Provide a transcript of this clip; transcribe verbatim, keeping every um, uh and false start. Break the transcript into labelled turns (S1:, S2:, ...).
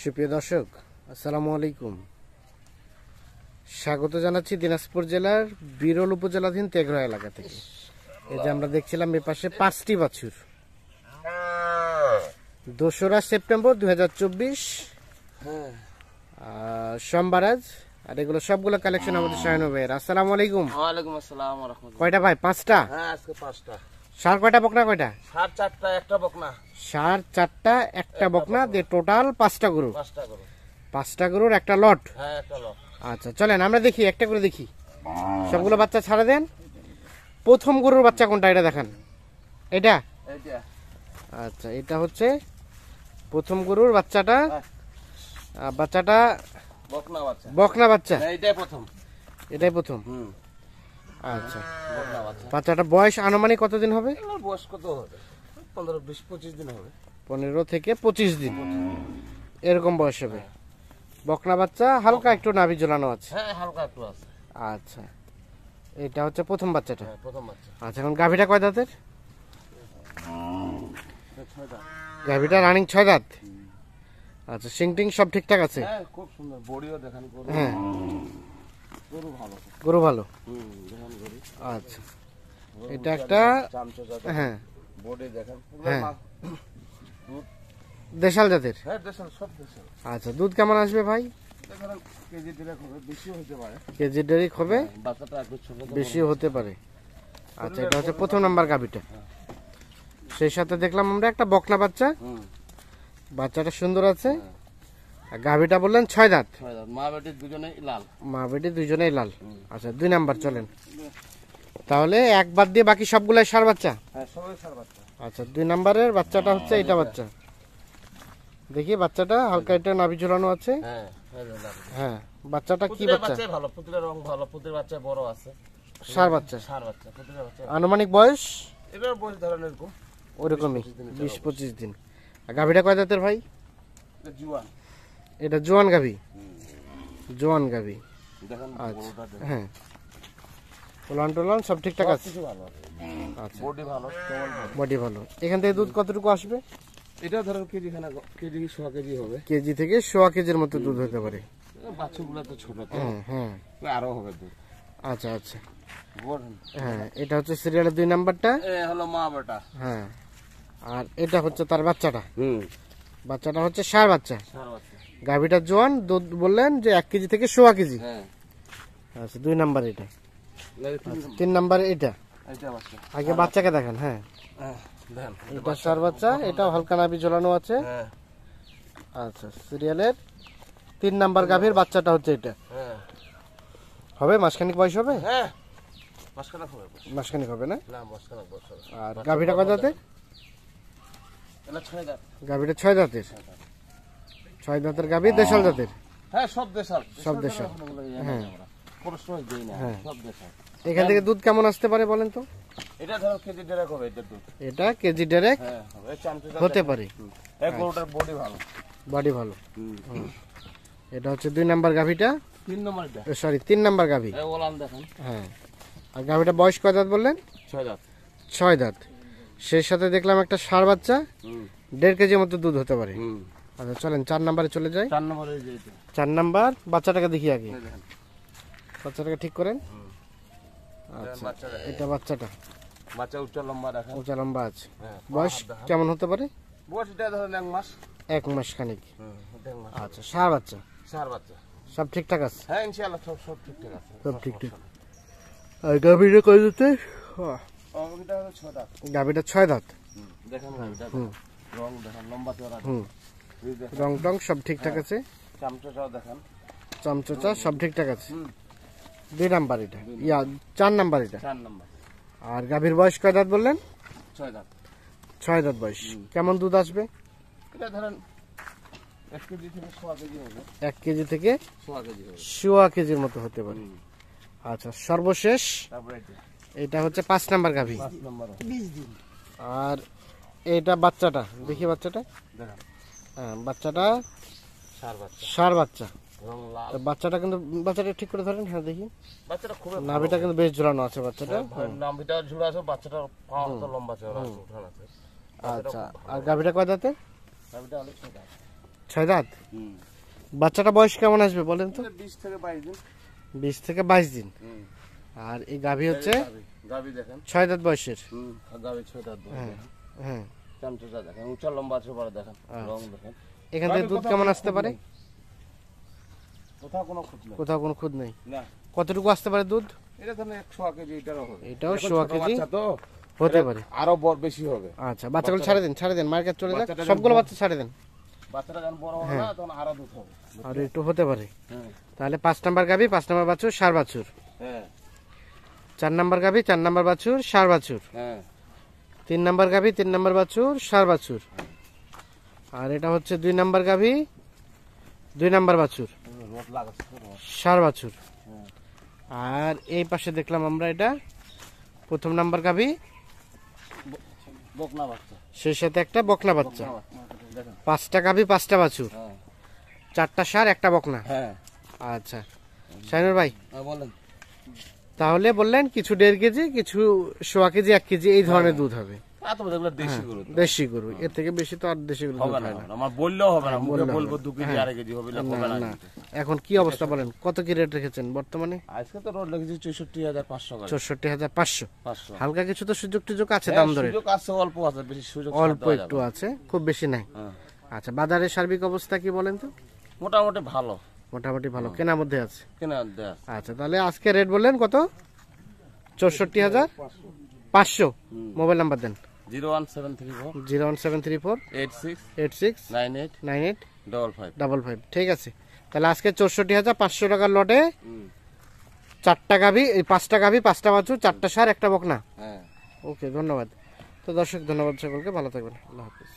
S1: সুপ্রিয় দর্শক, আসসালামু আলাইকুম। স্বাগত জানাচ্ছি দিনাজপুর জেলার বিরল উপজেলাধীন তেঘরা এলাকা থেকে। এই যে আমরা দেখছিলাম এ পাশে পাঁচটি বাছুর, দোসরা সেপ্টেম্বর দুই হাজার চব্বিশ সোমবার আজ। আর এগুলো সবগুলো কালেকশন আমাদের শাহিন ভাইয়ের। আসসালামু আলাইকুম।
S2: ওয়ালাইকুম আসসালাম ওয়া রাহমাতুল্লাহ।
S1: কয়টা ভাই? পাঁচটা?
S2: হ্যাঁ, আজকে পাঁচটা।
S1: সার কয়টা, বকনা কয়টা?
S2: সার চারটা, একটা বকনা।
S1: সার চারটা, একটা বকনা, দিয়ে টোটাল পাঁচটা গরু।
S2: পাঁচটা গরু।
S1: পাঁচটা গরুর একটা লট।
S2: হ্যাঁ, একটা লট।
S1: আচ্ছা, চলেন আমরা দেখি, একটা করে দেখি। সবগুলো বাচ্চা ছাড়া দেন। প্রথম গরুর বাচ্চা কোনটা, এটা দেখান। এটা?
S2: এইটা।
S1: আচ্ছা, এটা হচ্ছে প্রথম গরুর বাচ্চাটা। বাচ্চাটা
S2: বকনা বাচ্চা।
S1: বকনা বাচ্চা।
S2: এইটাই প্রথম।
S1: এটাই প্রথম।
S2: হুম।
S1: আচ্ছা,
S2: বকনা বাচ্চা।
S1: বাচ্চাটা বয়স আনুমানিক কতদিন হবে?
S2: এর বয়স কত হবে? পনেরো, বিশ, পঁচিশ দিন হবে।
S1: পনেরো থেকে পঁচিশ দিন এরকম বয়স হবে। বকনা বাচ্চা, হালকা একটু নাভি ঝোলানো আছে।
S2: হ্যাঁ, হালকা একটু আছে।
S1: আচ্ছা, এটা হচ্ছে প্রথম বাচ্চাটা।
S2: হ্যাঁ, প্রথম বাচ্চা।
S1: আচ্ছা, এখন গাভীটা কয় দাঁতের?
S2: ছয়টা।
S1: গাভীটা রানিং ছয় দাঁত। আচ্ছা, সিং টিং সব ঠিকঠাক আছে?
S2: হ্যাঁ, খুব সুন্দর। বডিও দেখান। গরু।
S1: হ্যাঁ,
S2: গরু ভালো।
S1: গরু ভালো।
S2: হুম, দেখান গরু।
S1: আচ্ছা, এটা একটা,
S2: চামচা।
S1: হ্যাঁ
S2: বডি দেখান।
S1: হ্যাঁ, দেশাল জাতের।
S2: হ্যাঁ, দেশাল, সব দেশাল।
S1: আচ্ছা, দুধ কেমন আসবে ভাই?
S2: দেখেন, কেজি দেড়েক হবে, বেশিও হতে পারে।
S1: কেজি দেড়েক হবে,
S2: বাচ্চাটা একটু ছোট,
S1: বেশিও হতে পারে। আচ্ছা, এটা হচ্ছে প্রথম নাম্বার গাভীটা। সেই সাথে দেখলাম আমরা একটা বকনা বাচ্চা।
S2: হুম।
S1: বাচ্চাটা সুন্দর আছে। আর গাভীটা বললেন ছয় দাঁত।
S2: ছয় দাঁত। মা বেটি দুজনেই লাল।
S1: মা বেটি দুইজনেই লাল। আচ্ছা, দুই নাম্বার চলেন। তাহলে এক বাদ দিয়ে বাকি সবগুলাই সার বাচ্চা।
S2: হ্যাঁ, সবাই সার বাচ্চা।
S1: আচ্ছা, দুই নাম্বারের বাচ্চাটা হচ্ছে এটা বাচ্চা। দেখি বাচ্চাটা হালকা একটা নাভি ঝুলানো আছে।
S2: হ্যাঁ,
S1: হ্যাঁ, বাচ্চাটা কি
S2: পুতির
S1: বাচ্চা?
S2: বাচ্চা ভালো, পুতির রং ভালো, পুতির বাচ্চা বড় আছে।
S1: সার বাচ্চা।
S2: সার বাচ্চা, পুতির বাচ্চা।
S1: আনুমানিক বয়স
S2: এটার বয়স ধরেন এরকম
S1: ওরকমই, বিশ পঁচিশ দিন। আর গাভীটা কয় দাঁতের ভাই?
S2: এটা জুয়ান।
S1: এটা জোয়ান গাভী। জোয়ান গাভী।
S2: দেখেন
S1: আচ্ছা,
S2: গরুটা দেখেন।
S1: হ্যাঁ, ওলান টোলান সব ঠিকঠাক আছে।
S2: কিছু ভালো আছে।
S1: আচ্ছা,
S2: বডি ভালো, কেমন ভালো।
S1: বডি ভালো। এখান থেকে দুধ কতটুকু আসবে?
S2: এটা ধরেন কেজি খানা, কেজি ছ কেজি হবে।
S1: কেজি থেকে সোয়া কেজির মতো দুধ হতে পারে।
S2: বাচ্চাগুলো তো ছোট তো,
S1: হ্যাঁ হ্যাঁ,
S2: আরো হবে দুধ।
S1: আচ্ছা আচ্ছা,
S2: বড়।
S1: হ্যাঁ, এটা হচ্ছে সিরিয়ালের দুই নাম্বারটা।
S2: এ হলো মা বেটা।
S1: হ্যাঁ, আর এটা হচ্ছে তার বাচ্চাটা।
S2: হুম।
S1: বাচ্চাটা হচ্ছে ষাঁড় বাচ্চা।
S2: সার বাচ্চা।
S1: গাভীটা জোয়ান, দুধ বললেন যে এক কেজি থেকে সোয়া কেজি।
S2: হ্যাঁ।
S1: আচ্ছা, দুই নাম্বার এটা।
S2: তিন-
S1: তিন নাম্বার এটা।
S2: এইটা বাচ্চা।
S1: আগে বাচ্চাকে দেখান। হ্যাঁ,
S2: হ্যাঁ, দেখেন।
S1: এটা ষাঁড় বাচ্চা, এটাও হালকা নাভি ঝোলানো আছে।
S2: হ্যাঁ,
S1: আচ্ছা, সিরিয়ালের তিন নাম্বার গাভীর বাচ্চাটা হচ্ছে এটা।
S2: হ্যাঁ,
S1: হবে মাসখানিক বয়স হবে?
S2: হ্যাঁ। মাসখানেক হবে।
S1: মাসখানিক হবে না?
S2: না, মাসখানেক বয়স হবে।
S1: আর গাভীটা কয় দাঁতের?
S2: এটা ছয় দাঁত।
S1: গাভীটা ছয় দাঁতের। ছয় দাঁতের গাভী, দেশাল জাতের।
S2: হ্যাঁ, সব দেশাল।
S1: সব দেশাল। হ্যাঁ।
S2: কোনো সময় দেই না।
S1: হ্যাঁ।
S2: সব দেশাল।
S1: এখান থেকে দুধ কেমন আসতে পারে বলেন তো?
S2: এটা ধরো কেজি দেড়েক হবে এটার দুধ।
S1: এটা কেজি ডেরেক
S2: হ্যাঁ, হবে। এই চামচা
S1: হতে পারে।
S2: এই গরুটার বডি ভালো।
S1: বডি ভালো। এটা হচ্ছে দুই নাম্বার গাভীটা,
S2: তিন নম্বর এটা।
S1: সরি তিন নাম্বার গাভী।
S2: এই ওলান দেখেন।
S1: হ্যাঁ, আর গাভীটা বয়স কয় দাঁত বললেন?
S2: ছয় দাঁত।
S1: ছয় দাঁত। সেই সাথে দেখলাম একটা ষাঁড় বাচ্চা,
S2: হুম।
S1: দেড় কেজির মতো দুধ হতে পারে।
S2: হুম।
S1: আচ্ছা, চলেন চার নাম্বারে চলে যাই।
S2: চার নম্বরে এই যে এটা।
S1: চার নাম্বার বাচ্চাটাকে দেখি আগে।
S2: এই দেখেন।
S1: বাচ্চাটাকে ঠিক করেন।
S2: দেখেন
S1: আচ্ছা,
S2: বাচ্চাটা।
S1: এটা বাচ্চাটা
S2: বাচ্চা উচ্চ লম্বা দেখেন।
S1: উঁচা লম্বা আছে।
S2: হ্যাঁ।
S1: বয়স কেমন হতে পারে?
S2: বয়স এটা ধরেন এক মাস।
S1: এক মাস খানিক।
S2: হুম, এটা এক মাস।
S1: আচ্ছা, ষাঁড় বাচ্চা
S2: সার বাচ্চা।
S1: সব ঠিকঠাক আছে?
S2: হ্যাঁ, ইনশাআল্লাহ সব সব ঠিকঠাক আছে।
S1: সব ঠিকঠাক। আর গাভীটা কয় দাঁতে?
S2: এটা হলো ছয় দাঁত।
S1: গাভীটা ছয় দাঁত।
S2: হুম, দেখেন এটা
S1: হুম।
S2: রং দেখেন, লম্বা চওড়া।
S1: হুম,
S2: এই দেখেন।
S1: রং টং সব ঠিকঠাক আছে।
S2: চামচাটাও দেখেন।
S1: চামচোচা সব ঠিকঠাক আছে।
S2: হুম।
S1: দুই নাম্বার এটা, ইয়া চার নাম্বার এটা।
S2: চার নম্বর।
S1: আর গাভীর বয়স কয় দাঁত বললেন?
S2: ছয় দাঁত।
S1: ছয় দাঁত বয়স। কেমন দুধ আসবে?
S2: এটা ধরেন এক কেজি থেকে সোয়া কেজি হবে।
S1: এক কেজি থেকে
S2: সোয়া কেজি হবে।
S1: সোয়া কেজির মতো হতে পারে। আচ্ছা, সর্বশেষ
S2: তারপরে এটা
S1: এটা হচ্ছে পাঁচ নাম্বার গাভী।
S2: পাঁচ নম্বর।
S1: আর এটা বাচ্চাটা দেখি, বাচ্চাটা
S2: দেখেন
S1: হ্যাঁ, বাচ্চাটা
S2: সার বাচ্চা।
S1: ষাঁড় বাচ্চা।
S2: রং লাল।
S1: তো বাচ্চাটা কিন্তু, বাচ্চাটা ঠিক করে ধরেন। হ্যাঁ, দেখি
S2: বাচ্চাটা খুব
S1: নাভিটা কিন্তু বেশ ঝুলানো আছে বাচ্চাটা।
S2: নামটা ঝুড়া আছে, বাচ্চাটার পা তো লম্বা চওড়া আছে, উঠান আছে।
S1: আচ্ছা, আর গাভীটা কয় দাঁতে?
S2: নামটা হলো ছয় দাঁত।
S1: ছয় দাঁত।
S2: হুম
S1: বাচ্চাটা বয়স কেমন আসবে বলেন তো?
S2: বিশ থেকে বাইশ দিন।
S1: বিশ থেকে বাইশ দিন।
S2: হুম
S1: আর এই গাভী হচ্ছে
S2: গাবি দেখেন।
S1: ছয় দাঁত বয়সের।
S2: হুম গাবি ছয় দাঁত বয়স।
S1: হ্যাঁ হ্যাঁ।
S2: চামচা দেখেন, উঁচা লম্বা আছে, বড় দেখেন, রং দেখেন।
S1: এখান থেকে দুধ কেমন আসতে পারে?
S2: কোথাও কোনো খুঁত নেই।
S1: কোথাও কোনো খুদ নেই।
S2: না
S1: কতটুকু আসতে পারে দুধ?
S2: এটা ধরেন একশো কেজি, এটারও হবে।
S1: এটাও
S2: এখন
S1: সোয়া
S2: ছোট
S1: কেজি
S2: বাচ্চা তো
S1: হতে
S2: এটা
S1: পারে।
S2: আরো বড় বেশি হবে।
S1: আচ্ছা বাচ্চাগুলো ছাড়ে দেন, ছাড়ে দেন, মার্কেট চলে যাক,
S2: বাচ্চাটা
S1: সবগুলো
S2: যখন-
S1: বাচ্চা ছাড়ে দেন।
S2: বাচ্চাটা যখন বড় হবে না তখন আরো দুধ হবে।
S1: আর একটু হতে পারে।
S2: হ্যাঁ
S1: তাহলে পাঁচ নাম্বার গাভী, পাঁচ নাম্বার বাছুর, সার বাছুর।
S2: হ্যাঁ
S1: চার নাম্বার গাভী, চার নাম্বার বাছুর, সার বাছুর।
S2: হ্যাঁ
S1: তিন নাম্বার গাভী, তিন নাম্বার বাছুর, সার বাছুর। আর এটা হচ্ছে দুই নাম্বার গাভী, দুই নাম্বার বাছুর,
S2: রোদ লাগাচ্ছে তো রোদ।
S1: সার বাছুর।
S2: হ্যাঁ
S1: আর এই পাশে দেখলাম আমরা এটা প্রথম নাম্বার গাভী,
S2: বকনা বাচ্চা।
S1: সেই সাথে একটা বকনা বাচ্চা।
S2: বকনা বাচ্চা দেখেন।
S1: পাঁচটা গাভী, পাঁচটা বাছুর,
S2: হ্যাঁ
S1: চারটা সার, একটা বকনা।
S2: হ্যাঁ
S1: আচ্ছা শাহিনুর ভাই,
S2: হ্যাঁ বলেন।
S1: তাহলে বললেন কিছু দেড় কেজি, কিছু সোয়া কেজি, এক কেজি এই ধরনের দুধ হবে।
S2: তা তো দেখলে দেশি গরু তো।
S1: দেশি গরু, এর থেকে বেশি তো আর দেশি গরু দুধ
S2: হবে না
S1: হয় না।
S2: হবে না। আমার বললেও হবে না, মুখে
S1: বললেও
S2: বলবো
S1: হবে
S2: দু কেজি আড়াই কেজি হবে না, হবে না
S1: না,
S2: কিন্তু।
S1: এখন কি অবস্থা বলেন, কত কি রেট রেখেছেন বর্তমানে?
S2: আজকে তো রোড লেগেছে চৌষট্টি হাজার পাঁচশো করে।
S1: চৌষট্টি হাজার পাঁচশো।
S2: পাঁচশো।
S1: হালকা কিছু তো সুযোগ টুযোগ আছে
S2: হ্যাঁ,
S1: দাম ধরে?
S2: সুযোগ আছে, অল্প আছে, বেশি সুযোগ
S1: অল্প
S2: দেওয়া
S1: একটু
S2: যাবে।
S1: আছে, খুব বেশি নাই।
S2: হ্যাঁ।
S1: আচ্ছা বাজারের সার্বিক অবস্থা কি বলেন তো?
S2: মোটামুটি ভালো
S1: মোটামুটি ভালো, কেনার মধ্যে আছে।
S2: কেনা দেয়া।
S1: আচ্ছা তাহলে আজকে রেট বললেন কত? চৌষট্টি হাজার পাঁচশো। মোবাইল নাম্বার দেন।
S2: Zero one seven three four
S1: zero one seven three four
S2: eight six
S1: eight six
S2: nine eight
S1: nine eight
S2: double five.
S1: Double five. ঠিক আছে, তাহলে আজকে চৌষট্টি হাজার পাঁচশো টাকার লটে চারটা গাভি, এই পাঁচটা গাভি, পাঁচটা বাছুর, চারটা সার, একটা বকনা।
S2: হ্যাঁ
S1: ওকে ধন্যবাদ। তো দর্শক ধন্যবাদ সকলকে, ভালো থাকবেন, আল্লাহ হাফিজ।